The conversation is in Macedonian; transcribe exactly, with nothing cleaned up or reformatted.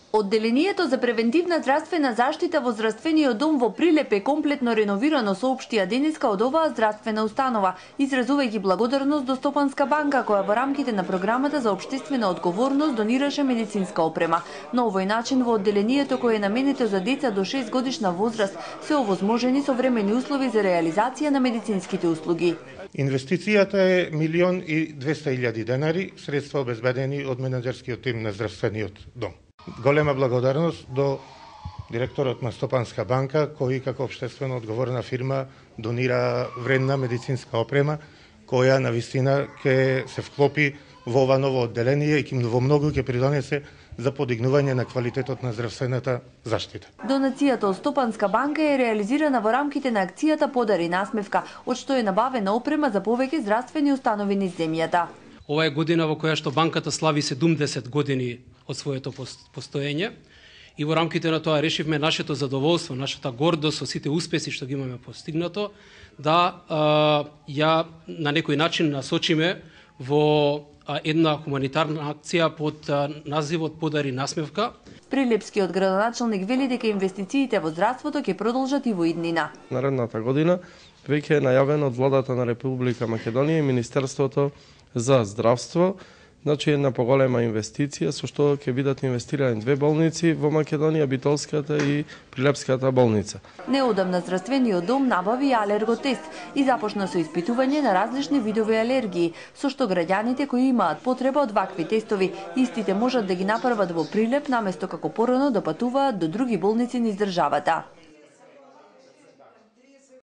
Одделението за превентивна здравствена заштита во здравствениот дом во Прилеп е комплетно реновирано, соопштија денеска од оваа здравствена установа, изразувајќи благодарност до Стопанска банка која во рамките на програмата за општествена одговорност донираше медицинска опрема. На овој начин во одделението кое е наменето за деца до шест годишна возраст се овозможени современи услови за реализација на медицинските услуги. Инвестицијата е милион и двеста илјади денари, средства обезбедени од менаџерскиот тим на здравствениот дом. Голема благодарност до директорот на Стопанска банка, кој како општествено одговорна фирма донира вредна медицинска опрема, која навистина ќе се вклопи во ова ново одделение и ќе во многу ќе придонесе за подигнување на квалитетот на здравствената заштита. Донацијата од Стопанска банка е реализирана во рамките на акцијата Подари насмевка, од што е набавена опрема за повеќе здравствени установи низ земјата. Ова е година во која што банката слави седумдесет години од своето постоење и во рамките на тоа решивме нашето задоволство, нашата гордост со сите успеси што ги имаме постигнато, да а, ја на некој начин насочиме во а, една хуманитарна акција под а, називот Подари насмевка. Прилепскиот градоначалник вели дека инвестициите во здравството ќе продолжат и во иднина. Наредната година веќе е најавено од владата на Република Македонија и Министерството за здравство, значи една поголема инвестиција со што ќе бидат инвестирани две болници во Македонија, Битолската и Прилепската болница. Неодамна здравствениот дом набави алерготест и започна со испитување на различни видови алергии, со што граѓаните кои имаат потреба од вакви тестови, истите можат да ги направат во Прилеп наместо како порано да патуваат до други болници низ државата.